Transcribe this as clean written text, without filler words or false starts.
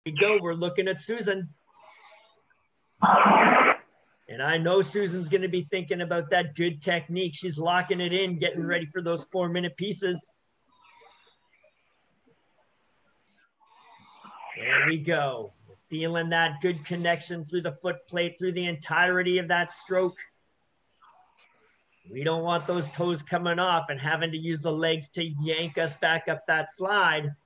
we go. We're looking at Susan. And I know Susan's going to be thinking about that good technique. She's locking it in, getting ready for those 4-minute pieces. There we go. Feeling that good connection through the foot plate, through the entirety of that stroke. We don't want those toes coming off and having to use the legs to yank us back up that slide.